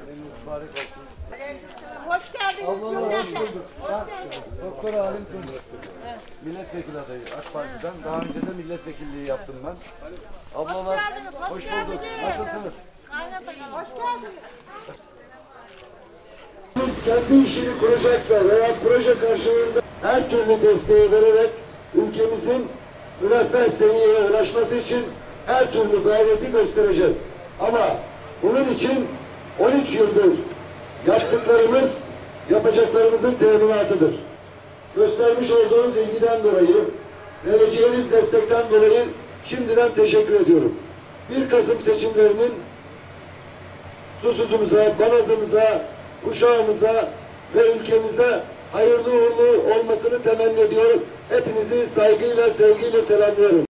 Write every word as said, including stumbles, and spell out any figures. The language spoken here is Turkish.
Mübarek olsun. Hoş geldiniz. Ablalar hoş bulduk. Ha, Doktor Halim Tunç. Milletvekili adayı AK Parti'den. Daha önce de milletvekilliği yaptım ben. Ablalar hoş bulduk. Nasılsınız? Hoş geldiniz. Kendi işini kuracaksa veya proje karşılığında her türlü desteği vererek ülkemizin müreffeh seviyeye ulaşması için her türlü gayreti göstereceğiz. Ama bunun için on üç yıldır yaptıklarımız yapacaklarımızın teminatıdır. Göstermiş olduğunuz ilgiden dolayı, vereceğiniz destekten dolayı şimdiden teşekkür ediyorum. bir Kasım seçimlerinin Susuzumuza, Banazımıza, uşağımıza ve ülkemize hayırlı uğurlu olmasını temenni ediyorum. Hepinizi saygıyla, sevgiyle selamlıyorum.